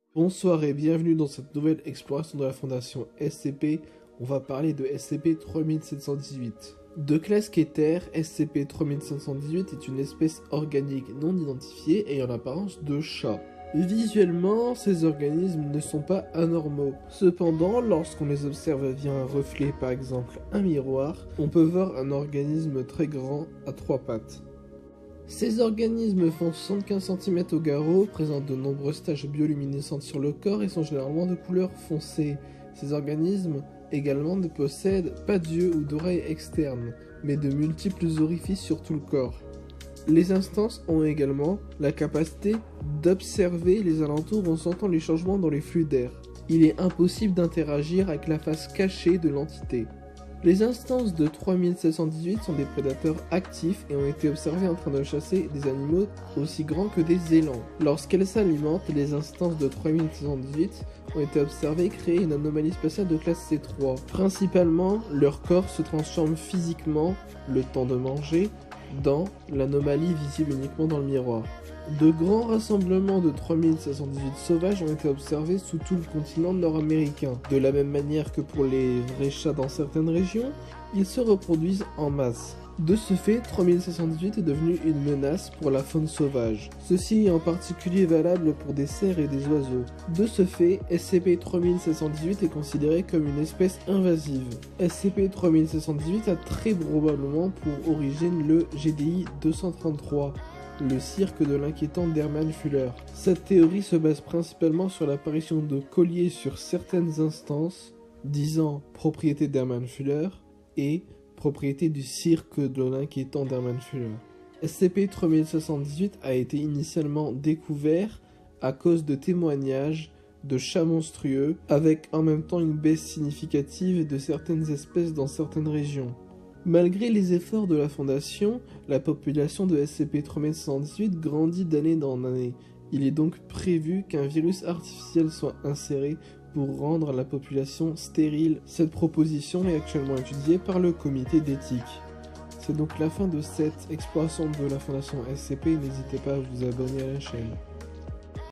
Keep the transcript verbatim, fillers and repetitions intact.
Bonsoir et bienvenue dans cette nouvelle exploration de la Fondation S C P. On va parler de S C P trois mille sept cent dix-huit. De classe Keter, S C P trois mille sept cent dix-huit est une espèce organique non identifiée ayant l'apparence de chat. Visuellement, ces organismes ne sont pas anormaux. Cependant, lorsqu'on les observe via un reflet, par exemple un miroir, on peut voir un organisme très grand à trois pattes. Ces organismes font soixante-quinze centimètres au garrot, présentent de nombreuses taches bioluminescentes sur le corps et sont généralement de couleur foncée. Ces organismes également ne possèdent pas d'yeux ou d'oreilles externes, mais de multiples orifices sur tout le corps. Les instances ont également la capacité d'observer les alentours en sentant les changements dans les flux d'air. Il est impossible d'interagir avec la face cachée de l'entité. Les instances de trois mille sept cent dix-huit sont des prédateurs actifs et ont été observées en train de chasser des animaux aussi grands que des élans. Lorsqu'elles s'alimentent, les instances de trois mille sept cent dix-huit ont été observées créer une anomalie spatiale de classe C trois. Principalement, leur corps se transforme physiquement, le temps de manger, dans l'anomalie visible uniquement dans le miroir. De grands rassemblements de trois mille sept cent dix-huit sauvages ont été observés sous tout le continent nord-américain. De la même manière que pour les vrais chats dans certaines régions, ils se reproduisent en masse. De ce fait, trois mille sept cent dix-huit est devenu une menace pour la faune sauvage. Ceci est en particulier valable pour des cerfs et des oiseaux. De ce fait, S C P trois mille sept cent dix-huit est considéré comme une espèce invasive. S C P trois mille sept cent dix-huit a très probablement pour origine le G D I deux cent trente-trois. Le cirque de l'inquiétant d'Hermann Fuller. Cette théorie se base principalement sur l'apparition de colliers sur certaines instances, disant propriété d'Hermann Fuller et propriété du cirque de l'inquiétant d'Hermann Fuller. S C P trois mille sept cent dix-huit a été initialement découvert à cause de témoignages de chats monstrueux, avec en même temps une baisse significative de certaines espèces dans certaines régions. Malgré les efforts de la Fondation, la population de S C P trois mille sept cent dix-huit grandit d'année en année. Il est donc prévu qu'un virus artificiel soit inséré pour rendre la population stérile. Cette proposition est actuellement étudiée par le comité d'éthique. C'est donc la fin de cette exploration de la Fondation S C P, n'hésitez pas à vous abonner à la chaîne.